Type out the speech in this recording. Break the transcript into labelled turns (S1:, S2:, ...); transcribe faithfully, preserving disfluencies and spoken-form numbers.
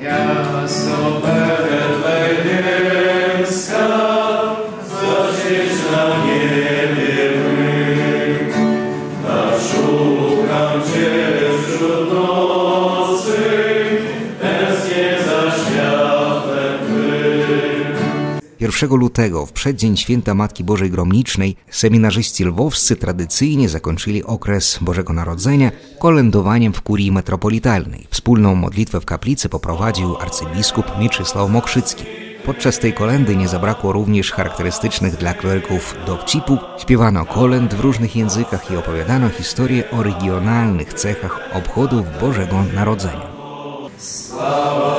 S1: Miasto Bethlejemska, zaświeć na niebie my. Tak szukam Cię wśród nocy, tęsknię za światłem Twym.
S2: pierwszego lutego, w przeddzień święta Matki Bożej Gromnicznej, seminarzyści lwowscy tradycyjnie zakończyli okres Bożego Narodzenia kolędowaniem w kurii metropolitalnej. Wspólną modlitwę w kaplicy poprowadził arcybiskup Mieczysław Mokrzycki. Podczas tej kolędy nie zabrakło również charakterystycznych dla kleryków dowcipów, śpiewano kolęd w różnych językach i opowiadano historie o regionalnych cechach obchodów Bożego Narodzenia.
S1: Sława